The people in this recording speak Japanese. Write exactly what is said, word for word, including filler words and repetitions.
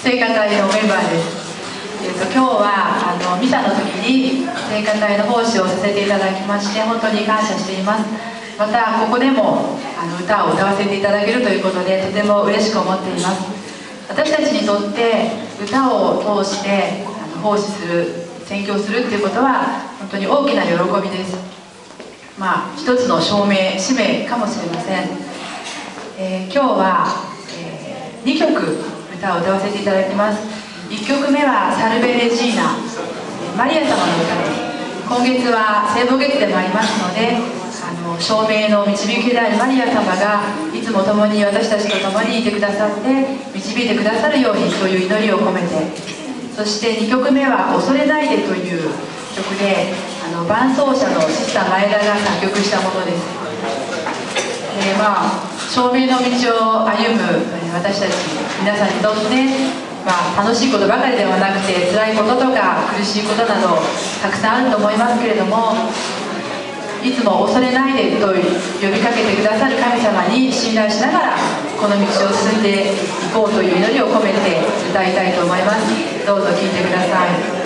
聖歌隊のメンバーです。えー、と今日はあのミサの時に聖歌隊の奉仕をさせていただきまして本当に感謝しています。またここでもあの歌を歌わせていただけるということでとても嬉しく思っています。私たちにとって歌を通してあの奉仕する宣教するっていうことは本当に大きな喜びです。まあ一つの証明使命かもしれません。えー、今日は、えー、にきょく歌を歌わせていただきます。いっきょくめはサルベレジーナ、マリア様の歌です。今月は聖母月でもありますので、あの証明の導きであるマリア様がいつも共に私たちと共にいてくださって導いてくださるようにという祈りを込めて、そしてにきょくめは「恐れないで」という曲で、あの伴奏者のシスター前田が作曲したものです。えー、まあ証明の道を歩む私たち皆さんにとって、まあ、楽しいことばかりではなくて辛いこととか苦しいことなどたくさんあると思いますけれども、いつも恐れないでと呼びかけてくださる神様に信頼しながらこの道を進んでいこうという祈りを込めて歌いたいと思います。どうぞ聴いてください。